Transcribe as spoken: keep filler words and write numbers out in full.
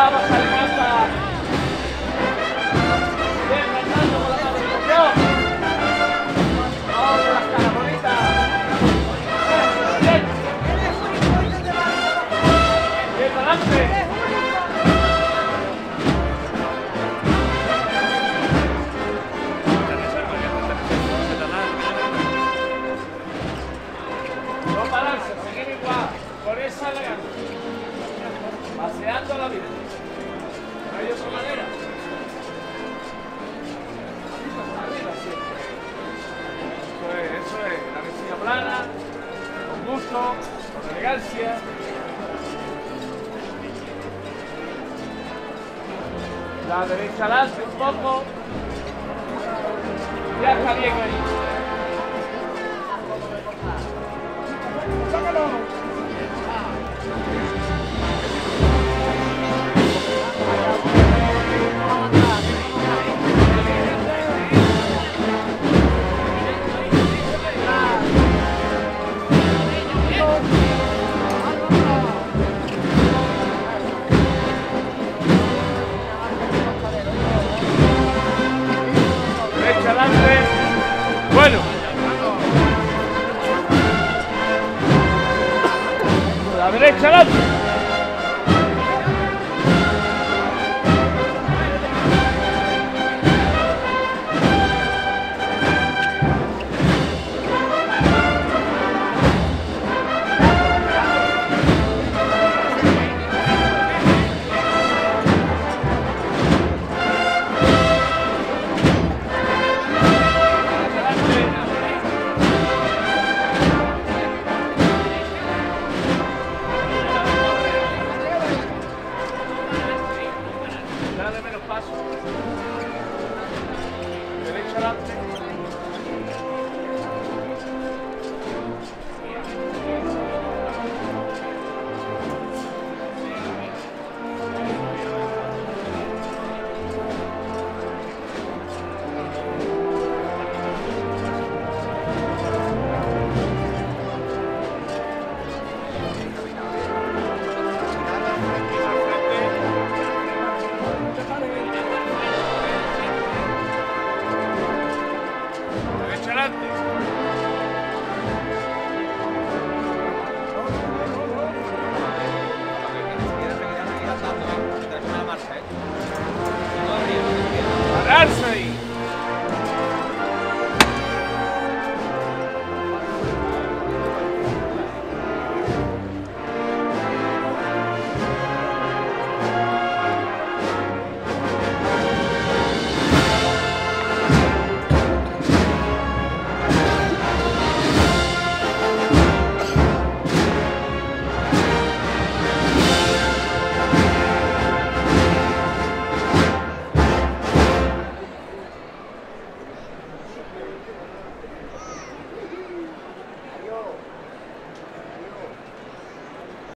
Vamos a alcanzar. Bien, Fernando, con la mano de copión. Vamos de las caras bonitas. Bien. Bien, adelante. No pararse, seguir igual, con esa elegancia. Paseando la vida. No hay otra manera. Arriba siempre. Eso es, eso es. La mesilla plana, con gusto, con elegancia. La derecha adelante un poco. Ya está bien ahí. ¡Sácalo! Derecha adelante. Bueno. La derecha adelante.